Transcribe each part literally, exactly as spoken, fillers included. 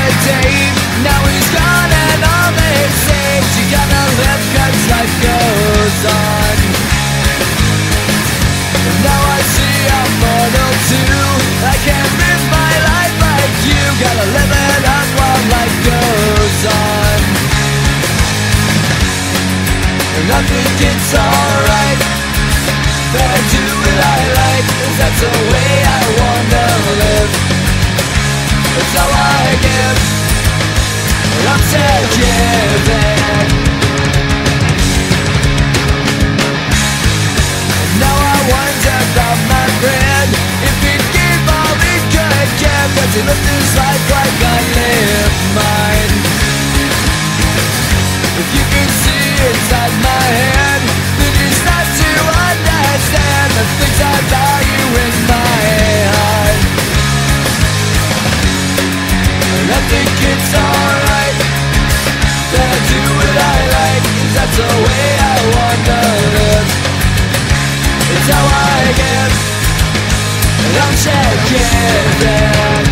date. Now he's gone and all they say you gotta live 'cause life goes on. Now I see I'm mortal too. I can't live my life like you. Gotta live it up while life goes on. And I think it's alright that I do what I like, 'cause that's the way I wanna live. It's how I give, and I'm still giving. Now I wonder about my friend, if he gave all he could give, 'cause he lived his life like I lived mine. If you could see inside my head, then it's not to understand the things I value in my heart. And I think it's alright that I do what I like, 'cause that's the way I wanna live. It's how I give, and I'm still giving.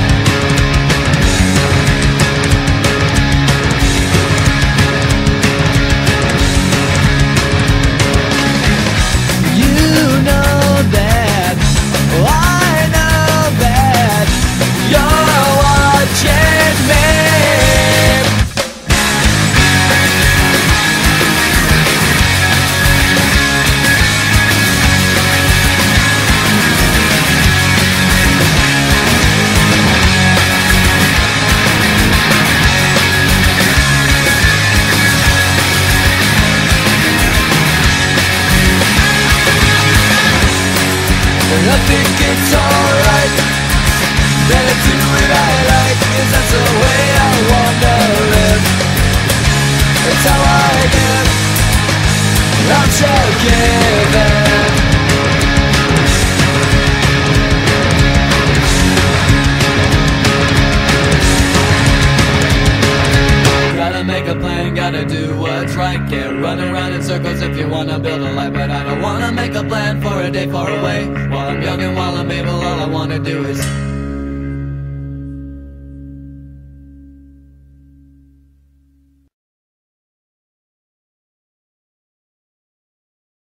I think it's alright that I do what I like, 'cause that's the way I wanna live. It's how I give, and I'm still giving. Gotta make a plan, gotta do what's right. Can't run around in circles if you wanna build a life, but I don't wanna make a plan for a day far away. While I'm young and while I'm able, all I wanna do is